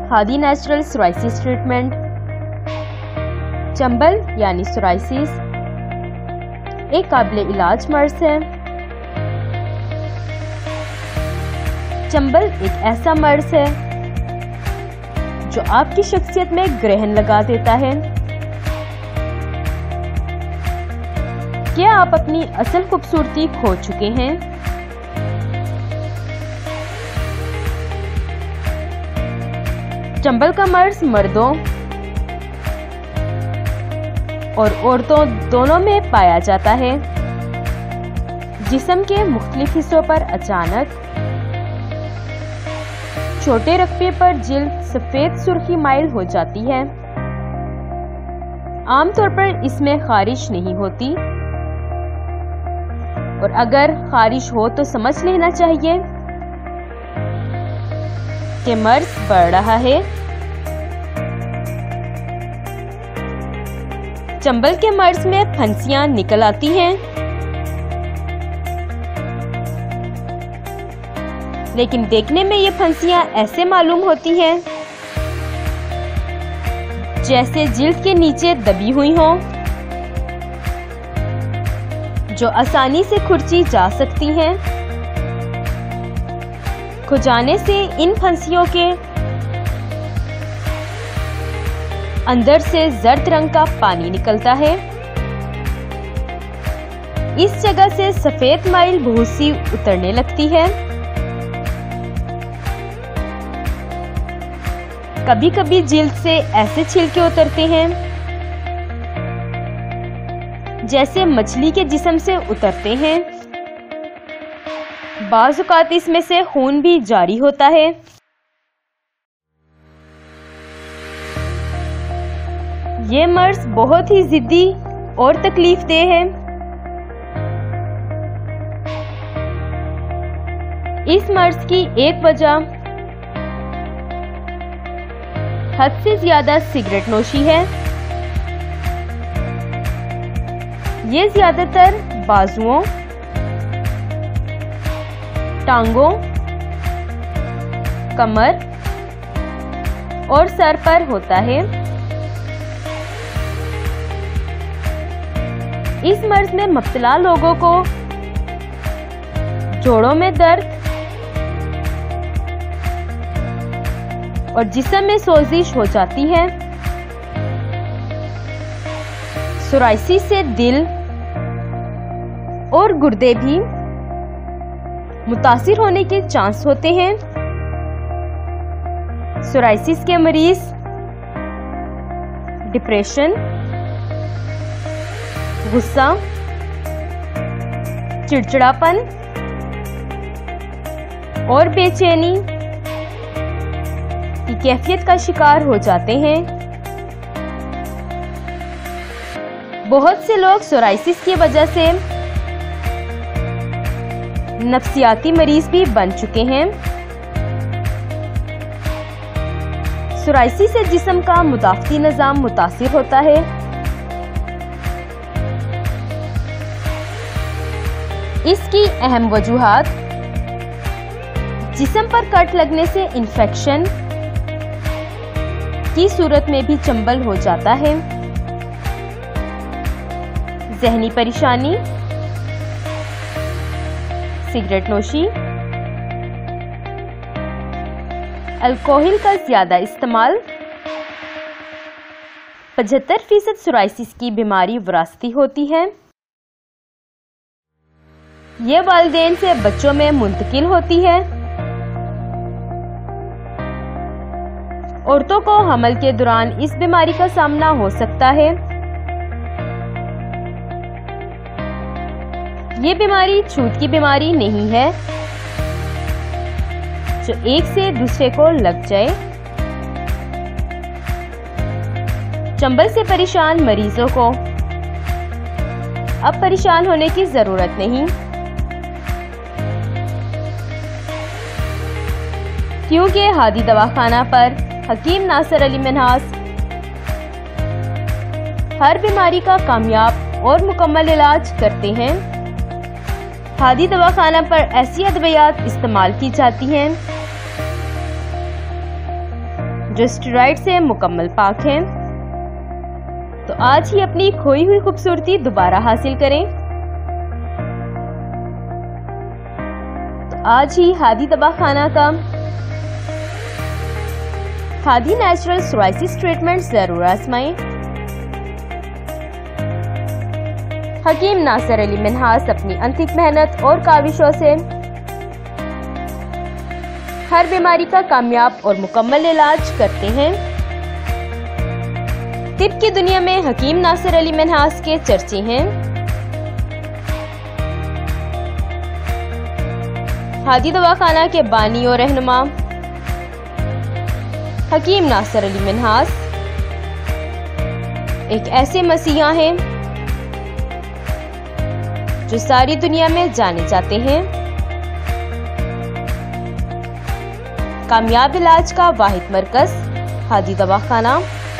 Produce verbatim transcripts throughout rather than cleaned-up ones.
Hadi natural psoriasis treatment. चंबल यानी psoriasis एक काबिल इलाज मर्ज है। चंबल एक ऐसा मर्ज है जो आपकी शख्सियत में ग्रहण लगा देता है। क्या आप अपनी असल खूबसूरती खो चुके हैं? चंबल का मर्ज मर्दों और औरतों दोनों में पाया जाता है। जिस्म के मुख्तलिफ हिस्सों पर अचानक छोटे रकबे पर जिल्द सफेद सुर्खी माइल हो जाती है। आमतौर पर इसमें खारिश नहीं होती और अगर खारिश हो तो समझ लेना चाहिए कि मर्ज बढ़ रहा है। चंबल के मर्ज में फंसियां निकल आती हैं, लेकिन देखने में ये फंसियां ऐसे मालूम होती हैं जैसे जिल्द के नीचे दबी हुई हों, जो आसानी से खुरची जा सकती हैं। खुजाने से इन फंसियों के अंदर से जर्द रंग का पानी निकलता है। इस जगह से सफेद माइल भूसी उतरने लगती है। कभी कभी जिल्द से ऐसे छिलके उतरते हैं जैसे मछली के जिस्म से उतरते हैं। बाज़ औक़ात इसमें से खून भी जारी होता है। ये मर्ज बहुत ही जिद्दी और तकलीफदेह है। इस मर्ज की एक वजह हद से ज्यादा सिगरेट नोशी है। ये ज्यादातर बाजुओं, टांगों, कमर और सर पर होता है। इस मर्ज में मुब्तला लोगों को जोड़ों में दर्द और जिस्म में सोजिश हो जाती है। सोराइसिस से दिल और गुर्दे भी मुतासिर होने के चांस होते हैं। सोराइसिस के मरीज डिप्रेशन, गुस्सा, चिड़चिड़ापन और बेचैनी की कैफियत का शिकार हो जाते हैं। बहुत से लोग सोराइसिस की वजह से नफ्सियाती मरीज भी बन चुके हैं। सोराइसिस से जिस्म का मुदाफ़ती निज़ाम मुतासिर होता है। इसकी अहम वजूहात जिस्म पर कट लगने से इन्फेक्शन की सूरत में भी चंबल हो जाता है। ज़हनी परेशानी, सिगरेट नोशी, अल्कोहल का ज्यादा इस्तेमाल। पचहत्तर फीसद सोराइसिस की बीमारी विरासती होती है। ये वालिदैन से बच्चों में मुंतकिल होती है। औरतों को हमल के दौरान इस बीमारी का सामना हो सकता है। ये बीमारी छूत की बीमारी नहीं है जो एक से दूसरे को लग जाए। चंबल से परेशान मरीजों को अब परेशान होने की जरूरत नहीं, क्योंकि हादी दवाखाना पर हकीम नासिर अली मिन्हास हर बीमारी का कामयाब और मुकम्मल इलाज करते हैं। हादी दवाखाना पर ऐसी अद्वियात इस्तेमाल की जाती हैं जो स्टेरॉइड से मुकम्मल पाक हैं। तो आज ही अपनी खोई हुई खूबसूरती दोबारा हासिल करें। तो आज ही हादी दवाखाना का हादी नेचुरल सोराइसिस ट्रीटमेंट जरूर आजमाएं। हकीम नासिर अली मिन्हास अपनी अनथिक मेहनत और काविशों से हर बीमारी का कामयाब और मुकम्मल इलाज करते हैं। तिब की दुनिया में हकीम नासिर अली मिन्हास के चर्चे हैं। हादी दवाखाना के बानी और रहनुमा हकीम नासिर अली मिन्हास एक ऐसे मसीहा हैं जो सारी दुनिया में जाने जाते हैं। कामयाब इलाज का वाहिद मरकज हादी दवाखाना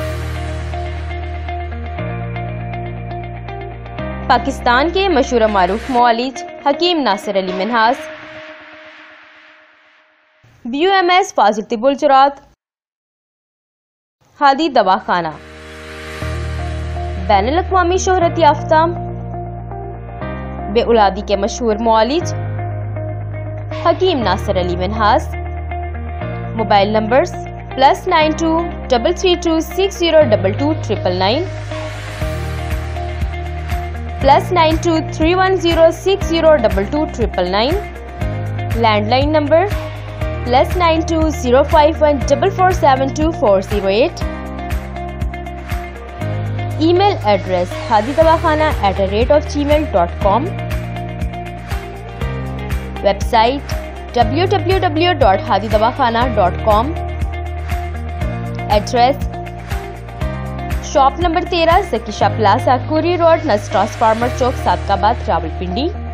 पाकिस्तान के मशहूर मारूफ मुआलिज हकीम Nasir Ali Minhas B U M S फाजिल तिबुल जुरात हादी दवाखाना बैनुल अक़वामी शोहरत याफ्ता बेउलादी के मशहूर मुआलिज हकीम Nasir Ali Minhas. Mobile numbers plus nine two double three two six zero double two triple nine plus nine two three one zero six zero double two triple nine. Landline number plus nine two zero five one double four seven two four zero eight. Email address Hadi Dawakhana at the rate of Gmail dot com. Website W W W dot Hadi Dawakhana dot com. Address shop number तेरह, Zakki Shah plaza, Kurri road, नस transformer चौक, सदिकाबाद, रावलपिंडी।